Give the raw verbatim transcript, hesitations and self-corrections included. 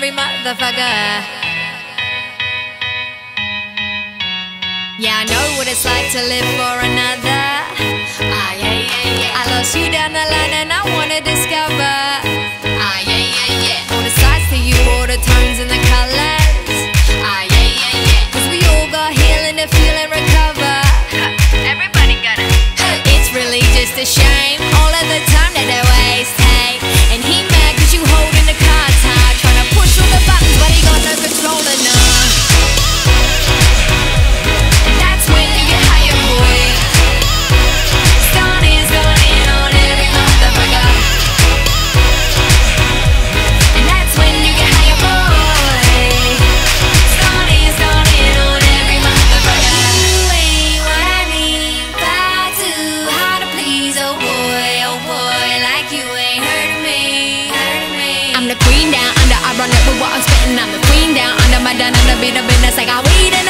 every motherfucker. Yeah, I know what it's like to live for another. Ah, yeah, yeah, yeah. I lost you down the line and I wanna discover. Ah, yeah, yeah, yeah. All the sides to you, all the tones and the colors. Ah, yeah, yeah, yeah. Cause we all got healing to feel and recover. Everybody got it. It's really just a shame, all of the time that they waste, hey. And he mad cause you holding the cards hard, trying to push all the buttons but he got no control enough. And that's when you get higher, boy. Stoney's going in on every motherfucker. And that's when you get higher, boy. Stoney's going in on every motherfucker. You ain't what I need, far too hard to please, oh boy, oh boy. Like you ain't heard of me, heard of me. I'm the queen down under, I run it with what I'm spitting. I'm the queen down under, my done under, be the business like I weed in